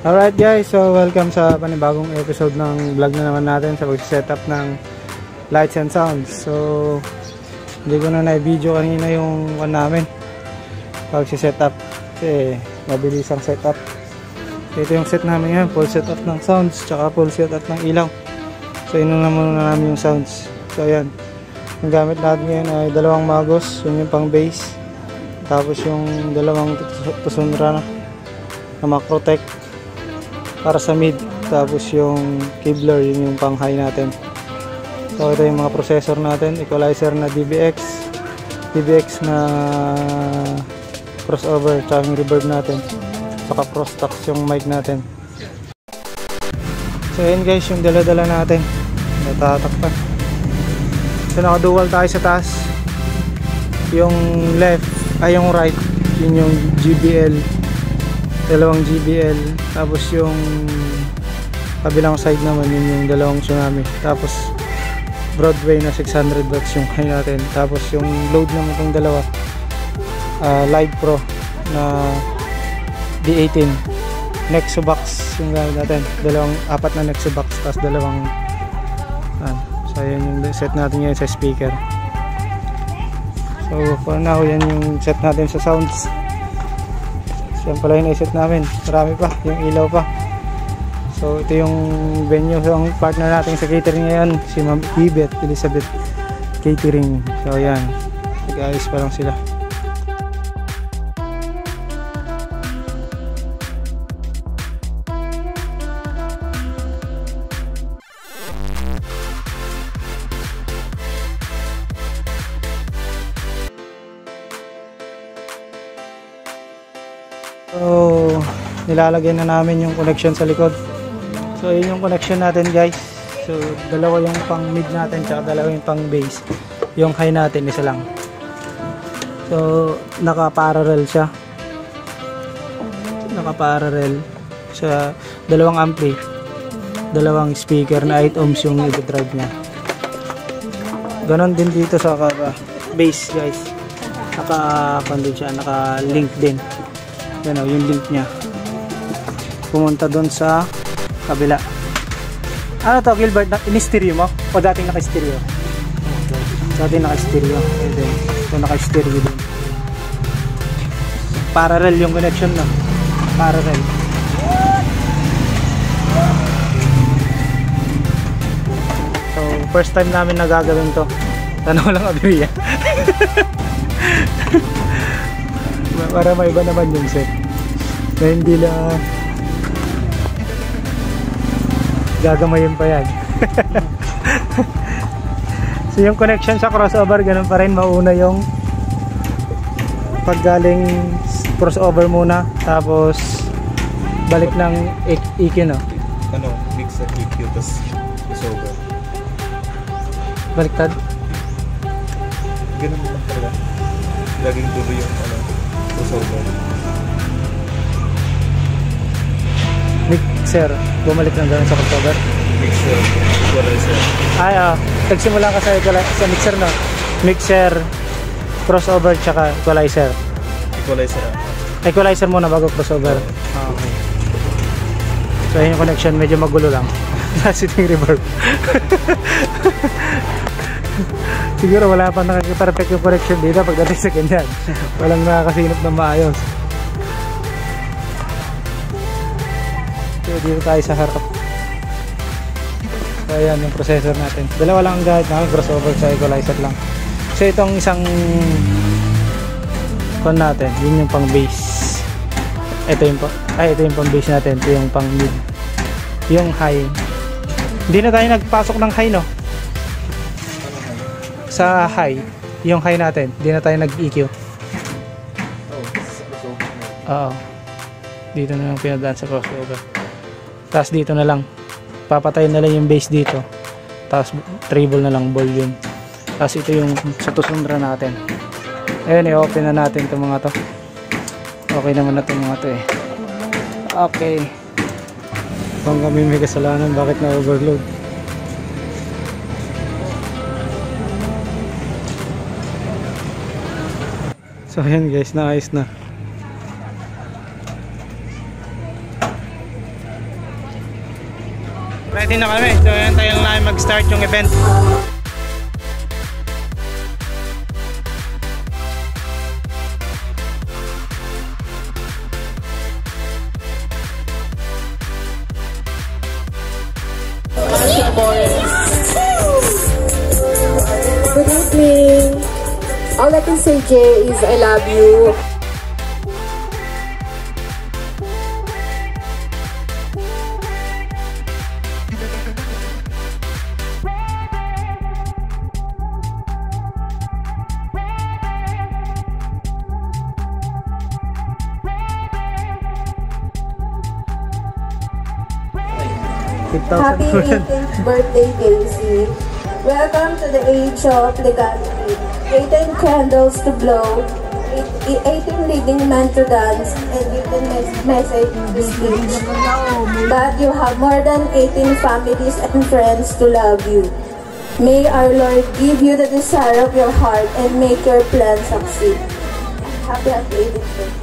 Alright guys, so welcome sa panibagong episode ng vlog na naman natin sa pag-setup ng lights and sounds. So hindi ko na na-video kanina yung namin pag-setup kasi mabilis ang setup. Ito yung set namin ngayon, full setup ng sounds tsaka full setup ng ilaw. So yun na muna namin yung sounds. So ayan, yung gamit natin ngayon ay dalawang magos, yun yung pang bass, tapos yung dalawang tusunra na Macrotech para sa mid, tapos yung Kevlar, yun yung pang high natin. So ito yung mga processor natin, equalizer na DBX na crossover, tsaka yung reverb natin, saka Prostax yung mic natin. So yun guys, yung dala-dala natin, natatakpan. So naka dual tayo sa taas, yung left ay yung right, yun yung GBL, dalawang GBL, tapos yung kabilang side naman yun yung dalawang Tsunami, tapos Broadway na 600 watts yung high natin, tapos yung load naman itong dalawa Live Pro na D18 Nexo box yung gamit natin, apat na Nexo box, tapos dalawang so yan yung set natin ngayon sa speaker. So for now yan yung set natin sa sounds. Yan pala yung iset namin, marami pa, yung ilaw pa. So ito yung venue, yung partner natin sa catering ngayon, si Ma'am Ibet Elizabeth Catering. So yan, nag-ayos pa lang sila. So nilalagay na namin yung connection sa likod. So yun yung connection natin guys. So dalawa yung pang mid natin tsaka dalawa yung pang bass. Yung high natin isa lang. So naka-parallel siya. Naka-parallel sa dalawang ampli, dalawang speaker na 8 ohms yung i-drive nya. Ganon din dito sa bass guys. Naka-condensate siya, naka-link din. Yan o, yung link nya pumunta doon sa kabila. Ano to Gilbert? In-stereo mo? O dating naka-stereo? Dating naka-stereo. Ito naka-stereo din. Parallel yung connection no? Parallel. So first time namin nagagawin to. Tanong lang abiya. Para maiba naman yung set na hindi lang gagamayin pa yan. So yung connection sa crossover ganun pa rin, mauna yung paggaling crossover muna, tapos balik ng EQ no? Ano, mix sa EQ tapos crossover baliktad, ganun naman talaga, laging tuloy yung crossover. Mixer, bumalik lang gano'n sa crossover. Mixer, equalizer. Ay, nagsimula ka sa mixer no? Mixer, crossover, tsaka equalizer. Equalizer. Equalizer muna bago crossover. Okay. So yun yung connection, medyo magulo lang. Nasa yung reverb. Siguro wala pa nakaka-perfect yung connection dito pagdating sa ganyan. Walang nakakasinop na maayos. So dito tayo sa harap. So ayan yung processor natin. Dalawa lang ang gamit namin, crossover sa equalizer lang. So itong isang con natin, yun yung pang bass. Ito yung pang bass natin. Ito yung pang mid. Yung high. Hindi na tayo nagpasok ng high no? Sa high, yung high natin, hindi na tayo nag-EQ. Oo. Dito na lang pinadaan sa crossover. Tapos dito na lang. Papatayin na lang yung bass dito. Tapos treble na lang volume. Tapos ito yung sa tusundra natin. Ayun, i-open na natin itong mga to. Okay naman na itong mga to eh. Okay. Kung kami may kasalanan, bakit na-overload? So ayan guys, naayos na. ready na kami. So yan, tayo lang namin mag-start yung event. Good evening. All I can say, Jay, is I love you. Happy 18th birthday, Casey. Welcome to the age of legality. 18 candles to blow, 18 leading men to dance, and 18 message to speech. But you have more than 18 families and friends to love you. May our Lord give you the desire of your heart and make your plan succeed. Happy 18th birthday.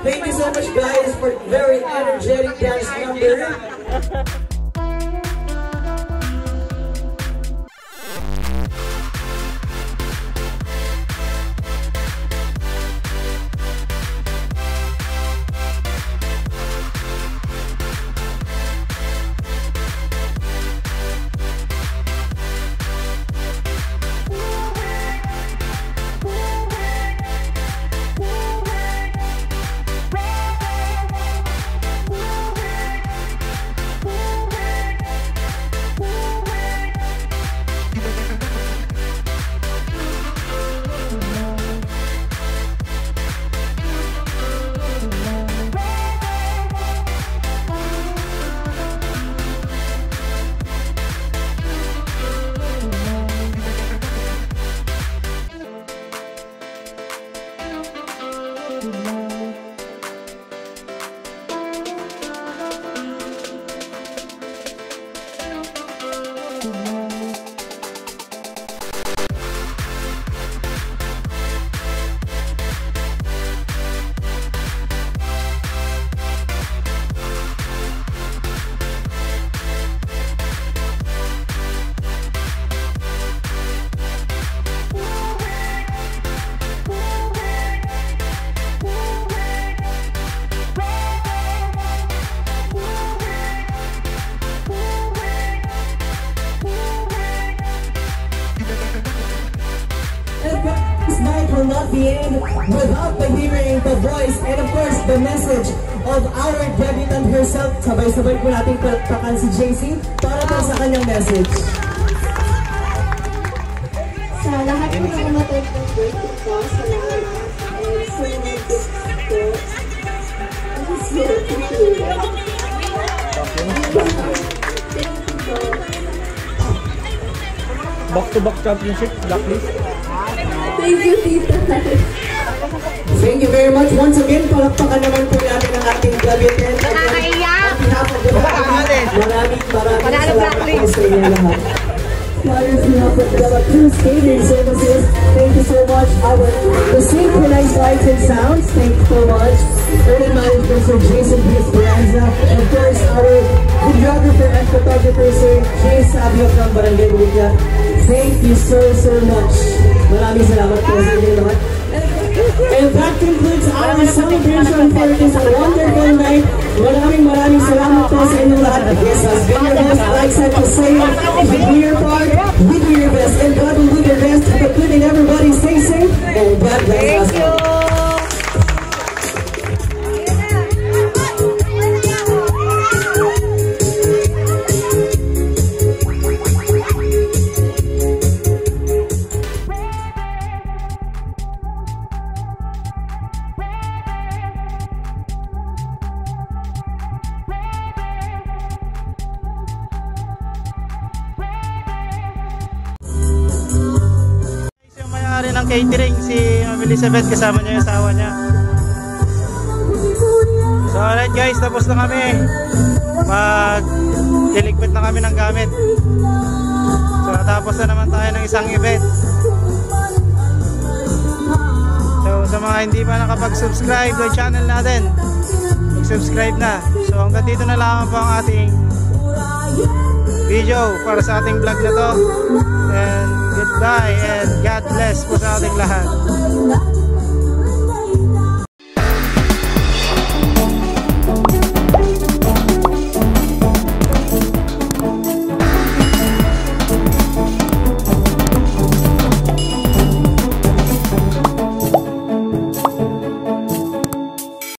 Thank you so much, guys, for very energetic dance number. Will not be in without the hearing the voice and of course the message of our debutant herself. Sabay-sabay po natin palakpakan si JC para po sa kanyang message. Sa lahat po ng umatay ng birthday ko, sa lahat and sa mga gift ko, Back-to-back championship, blacklist. thank you, Tita. Thank you very much. Once again, palakpakan naman po natin ang ating debutant. On behalf of the maraming salamat po sa inyo lahat. On behalf of the two skating services, thank you so much. The synchronized lights and sounds, thank you so much. Early manager Sir Jason B. Esperanza, and of course our videographer and photographer Sir Jay Sabio from Barangay Bulia. Thank you so much. Maraming salamat po sa inyo lahat. And that concludes our celebration for this wonderful night. Maraming salamat po sa inyo lahat. This has been your host, Alex Santosayo. If you do your part, we do your best. And God will do their best. Including everybody, stay safe. And God bless us all. Ng catering si Ma'am Elizabeth, kasama niya yung asawa niya. So alright guys, tapos na kami, mag-deligpit na kami ng gamit. So tapos na naman tayo ng isang event. So sa mga hindi pa nakapag-subscribe sa channel natin, mag-subscribe na. So hanggang dito na lang po ang ating video para sa ating vlog na to. And goodbye and God bless po sa ating lahat.